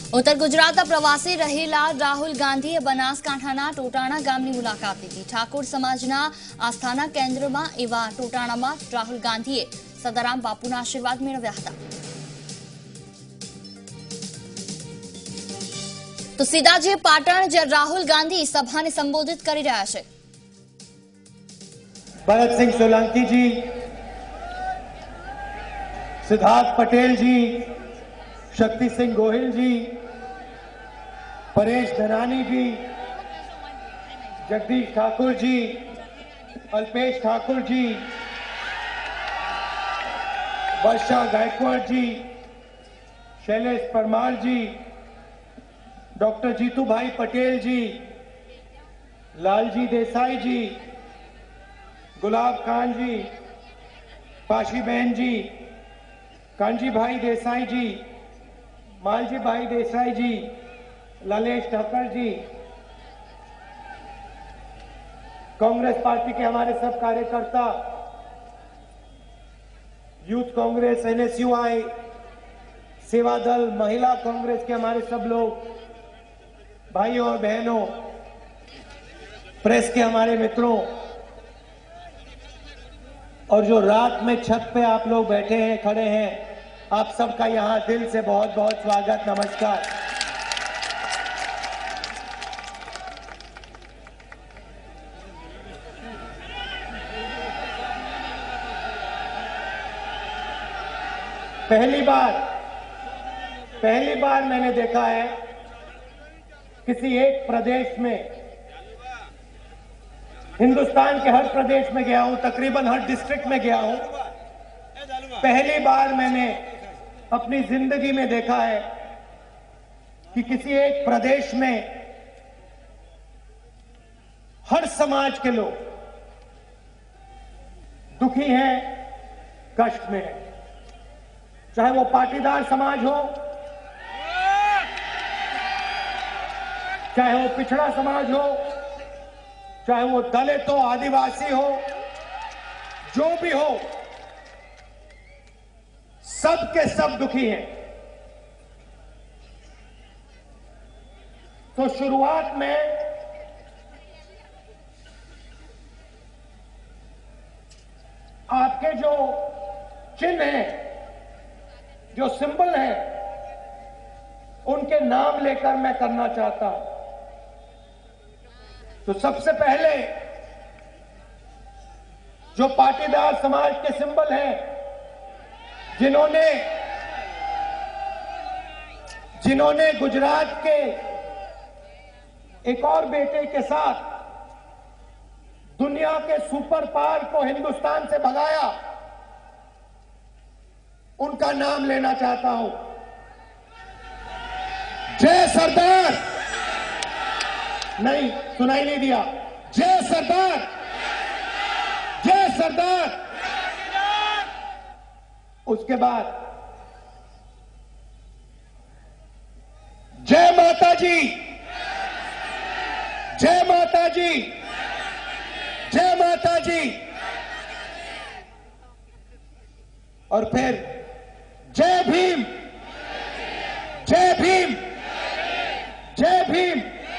ઉત્તર ગુજરાતના પ્રવાસે રહેલા રાહુલ ગાંધીએ બનાસકાંઠાના ટોટાણા ગામની મુલાકાત લીધી। ઠાકોર સમાજના આસ્થાના કેન્દ્રમાં એવા ટોટાણામાં રાહુલ ગાંધીએ સદારામ બાપુના આશીર્વાદ મેળવ્યા હતા। તો સીધા જે પાટણ જે રાહુલ ગાંધી સભાને સંબોધિત કરી રહ્યા છે। भरत सिंह सोलंकी जी, सिद्धार्थ पटेल जी, शक्ति सिंह गोहिल जी, परेश धनानी जी, जगदीश ठाकुर जी, अल्पेश ठाकुर जी, वर्षा गायकवाड़ जी, शैलेश परमार जी, डॉक्टर जीतू भाई पटेल जी, लालजी देसाई जी, गुलाब खान जी, पाशी बहन जी, कांजी भाई देसाई जी, मालजी भाई देसाई जी, ललेश ठाकर जी, कांग्रेस पार्टी के हमारे सब कार्यकर्ता, यूथ कांग्रेस, एनएसयूआई, सेवा दल, महिला कांग्रेस के हमारे सब लोग, भाइयों और बहनों, प्रेस के हमारे मित्रों, और जो रात में छत पे आप लोग बैठे हैं, खड़े हैं, आप सबका यहां दिल से बहुत बहुत स्वागत, नमस्कार। पहली बार मैंने देखा है किसी एक प्रदेश में, हिंदुस्तान के हर प्रदेश में गया हूं, तकरीबन हर डिस्ट्रिक्ट में गया हूं, पहली बार मैंने अपनी जिंदगी में देखा है कि किसी एक प्रदेश में हर समाज के लोग दुखी हैं, कष्ट में हैं, चाहे वो पाटीदार समाज हो, चाहे वो पिछड़ा समाज हो, चाहे वो दलित हो, आदिवासी हो, जो भी हो, सब के सब दुखी हैं। तो शुरुआत में आपके जो चिन्ह हैं, जो सिंबल हैं, उनके नाम लेकर मैं करना चाहता हूं। तो सबसे पहले जो पाटीदार समाज के सिंबल हैं, जिन्होंने गुजरात के एक और बेटे के साथ दुनिया के सुपर पावर को हिंदुस्तान से भगाया, उनका नाम लेना चाहता हूं। जय सरदार, नहीं सुनाई नहीं दिया, जय सरदार, जय सरदार। उसके बाद जय माता जी, जय माता जी, जय माता जी, और फिर जय भीम, जय भीम, जय भीम।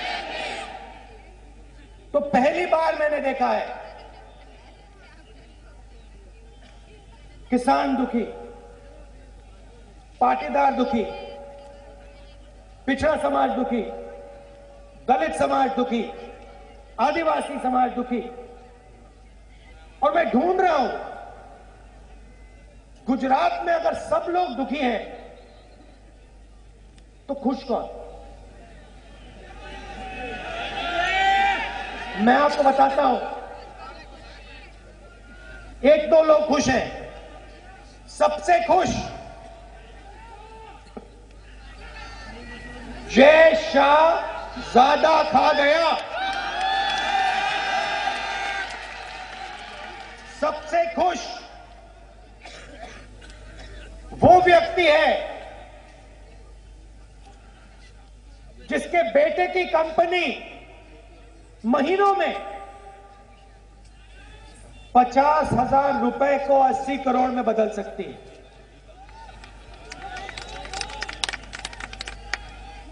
तो पहली बार मैंने देखा है किसान दुखी, पाटीदार दुखी, पिछड़ा समाज दुखी, दलित समाज दुखी, आदिवासी समाज दुखी, और मैं ढूंढ रहा हूं गुजरात में अगर सब लोग दुखी हैं तो खुश कौन? मैं आपको बताता हूं, एक दो लोग खुश हैं, सबसे खुश जय शाह ज्यादा खा गया। सबसे खुश वो व्यक्ति है जिसके बेटे की कंपनी महीनों में 50,000 रुपए को 80 करोड़ में बदल सकती है।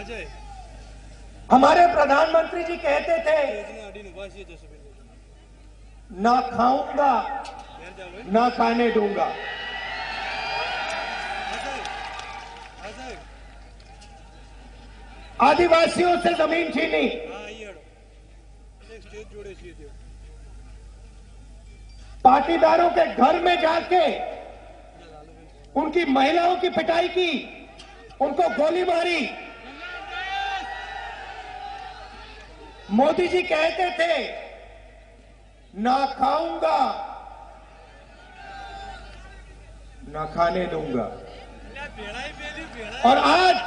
हमारे प्रधानमंत्री जी कहते थे ना खाऊंगा ना खाने दूंगा। आदिवासियों से जमीन छीनी, पाटीदारों के घर में जाके उनकी महिलाओं की पिटाई की, उनको गोली मारी। मोदी जी कहते थे ना खाऊंगा ना खाने दूंगा, और आज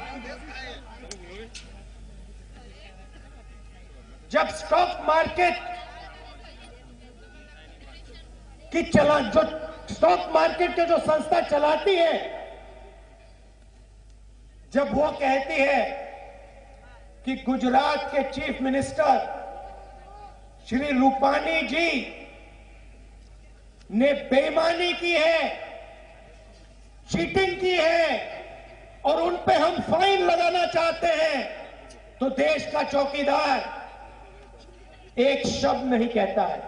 जब स्टॉक मार्केट की जो स्टॉक मार्केट के जो संस्था चलाती है, जब वो कहती है कि गुजरात के चीफ मिनिस्टर श्री रूपानी जी ने बेईमानी की है, चीटिंग की है और उन पे हम फाइन लगाना चाहते हैं, तो देश का चौकीदार एक शब्द नहीं कहता है।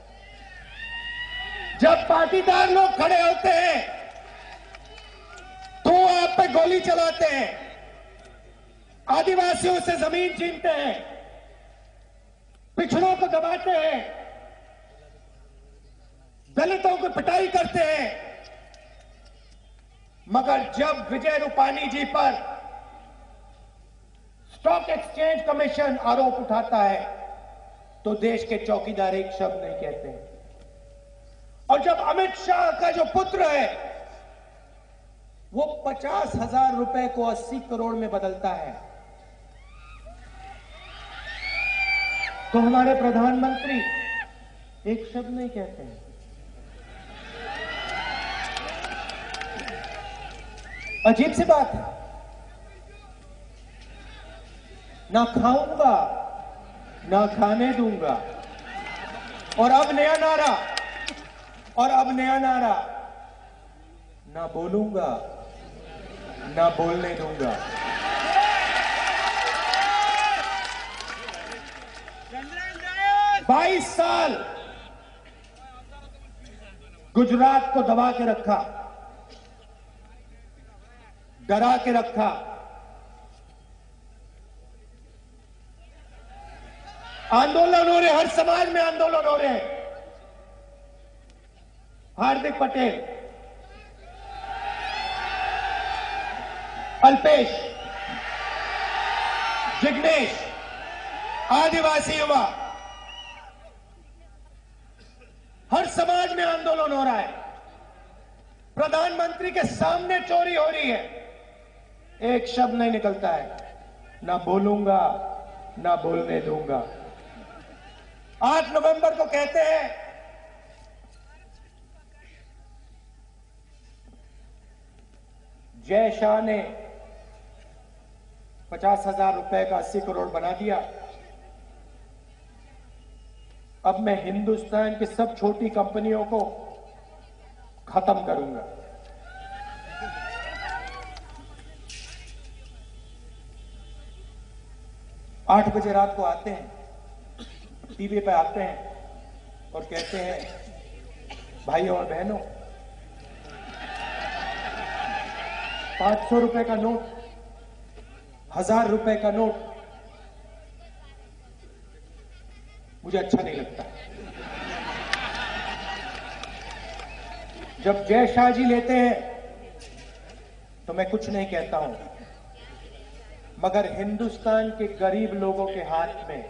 जब पाटीदार लोग खड़े होते हैं तो आप पे गोली चलाते हैं, आदिवासियों से जमीन छीनते हैं, पिछड़ों को दबाते हैं, दलितों को पिटाई करते हैं। मगर जब विजय रूपानी जी पर स्टॉक एक्सचेंज कमीशन आरोप उठाता है तो देश के चौकीदार एक शब्द नहीं कहते हैं। और जब अमित शाह का जो पुत्र है वो 50,000 रुपए को 80 करोड़ में बदलता है, तो हमारे प्रधानमंत्री एक शब्द नहीं कहते हैं। अजीब सी बात है। ना खाऊंगा ना खाने दूंगा, और अब नया नारा, ना बोलूंगा ना बोलने दूंगा। बाईस साल गुजरात को दबा के रखा, डरा के रखा। आंदोलन हो रहे, हर समाज में आंदोलन हो रहे हैं। हार्दिक पटेल, अल्पेश, जिग्नेश, आदिवासी युवा, हर समाज में आंदोलन हो रहा है। प्रधानमंत्री के सामने चोरी हो रही है, एक शब्द नहीं निकलता है। ना बोलूंगा ना बोलने दूंगा। 8 नवंबर को कहते हैं जय शाह ने 50,000 रुपए का 80 करोड़ बना दिया। अब मैं हिंदुस्तान की सब छोटी कंपनियों को खत्म करूंगा। आठ बजे रात को आते हैं, टीवी पे आते हैं और कहते हैं भाइयों और बहनों, 500 रुपए का नोट, 1000 रुपए का नोट मुझे अच्छा नहीं लगता। जब जय शाह जी लेते हैं तो मैं कुछ नहीं कहता हूं, मगर हिंदुस्तान के गरीब लोगों के हाथ में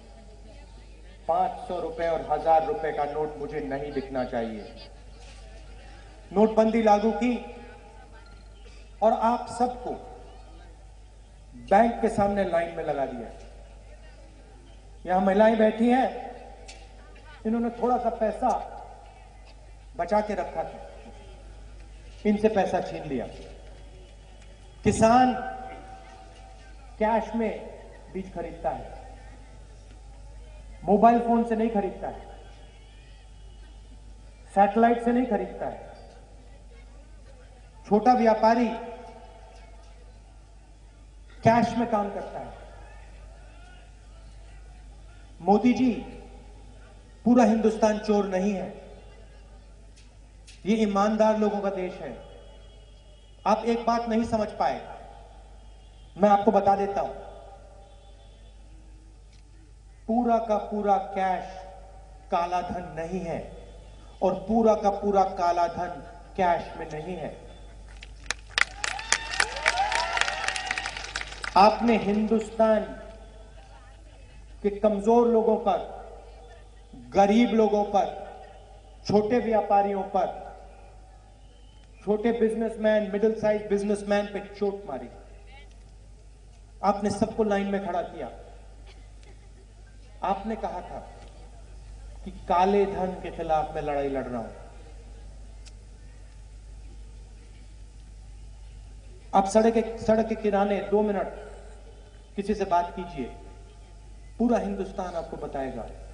500 रुपए और 1000 रुपए का नोट मुझे नहीं दिखना चाहिए। नोटबंदी लागू की और आप सबको बैंक के सामने लाइन में लगा दिया। यहां महिलाएं बैठी हैं, इन्होंने थोड़ा सा पैसा बचा के रखा था, इनसे पैसा छीन लिया। किसान कैश में बीज खरीदता है, मोबाइल फोन से नहीं खरीदता है, सैटेलाइट से नहीं खरीदता है। छोटा व्यापारी कैश में काम करता है। मोदी जी, पूरा हिंदुस्तान चोर नहीं है, ये ईमानदार लोगों का देश है। आप एक बात नहीं समझ पाए, मैं आपको बता देता हूं। पूरा का पूरा कैश काला धन नहीं है और पूरा का पूरा काला धन कैश में नहीं है। आपने हिंदुस्तान के कमजोर लोगों पर, गरीब लोगों पर, छोटे व्यापारियों पर, छोटे बिजनेसमैन, मिडिल साइज बिजनेसमैन पे चोट मारी। आपने सबको लाइन में खड़ा किया। आपने कहा था कि काले धन के खिलाफ मैं लड़ाई लड़ रहा हूं। आप सड़क के किनारे 2 मिनट किसी से बात कीजिए, पूरा हिंदुस्तान आपको बताएगा